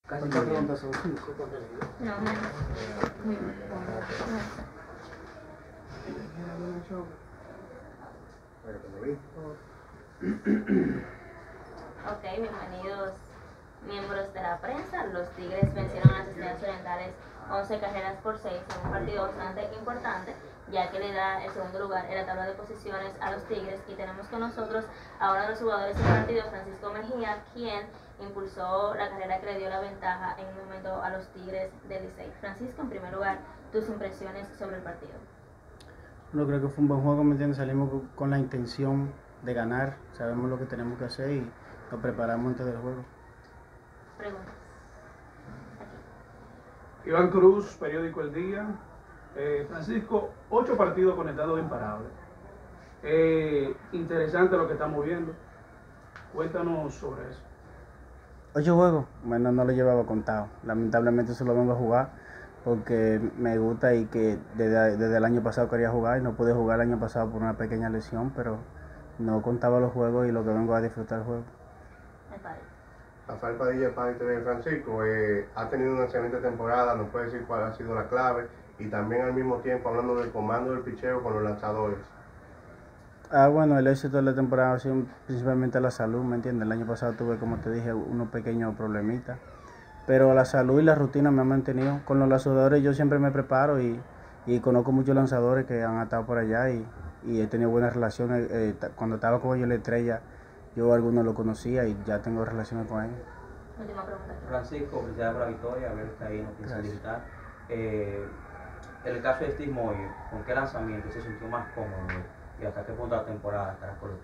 Casi ¿Cuántas muy bien. preguntas son? 5. No, menos. Muy bien. Ok, bienvenidos miembros de la prensa. Los Tigres vencieron a las Estrellas Orientales 11 carreras por 6 en un partido bastante importante, ya que le da el segundo lugar en la tabla de posiciones a los Tigres. Y tenemos con nosotros a uno de los jugadores del partido, Francisco Mejía, quien impulsó la carrera que le dio la ventaja en un momento a los Tigres del Licey. Francisco, en primer lugar, tus impresiones sobre el partido. Bueno, creo que fue un buen juego, ¿me entiendes? Salimos con la intención de ganar, sabemos lo que tenemos que hacer y nos preparamos antes del juego. Preguntas. Iván Cruz, periódico El Día. Francisco, 8 partidos conectados imparables. Interesante lo que estamos viendo. Cuéntanos sobre eso. 8 juegos, bueno, no lo llevaba contado. Lamentablemente solo vengo a jugar porque me gusta y que desde el año pasado quería jugar y no pude jugar el año pasado por una pequeña lesión, pero no contaba los juegos y lo que vengo a disfrutar el juego. Rafael Padilla, Padre TV. Francisco, ha tenido una excelente temporada, nos puede decir cuál ha sido la clave y también al mismo tiempo hablando del comando del picheo con los lanzadores. Bueno, el éxito de la temporada ha sido principalmente la salud, ¿me entiendes? El año pasado tuve, como te dije, unos pequeños problemitas, pero la salud y la rutina me han mantenido. Con los lanzadores yo siempre me preparo y conozco muchos lanzadores que han estado por allá y he tenido buenas relaciones. Cuando estaba con ellos en la Estrella, yo algunos lo conocía y ya tengo relaciones con ellos. Última pregunta. Francisco, felicidades por la victoria, a ver que ahí nos piensa visitar. En el caso de Steve Moyer, ¿con qué lanzamiento se sintió más cómodo y hasta qué punto de la temporada estarás con los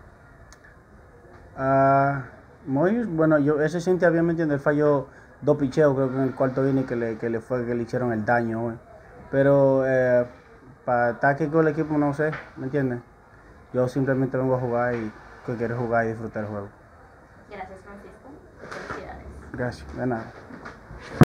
Tigres? Moyes, bueno, ese Cintia bien, ¿me entiendes? Él falló 2 picheos, creo que en el cuarto inning que le hicieron el daño hoy. Pero para estar aquí con el equipo, no sé, ¿me entiendes? Yo simplemente vengo a jugar y que quiero jugar y disfrutar el juego. Gracias, Francisco. Felicidades. Gracias, de nada.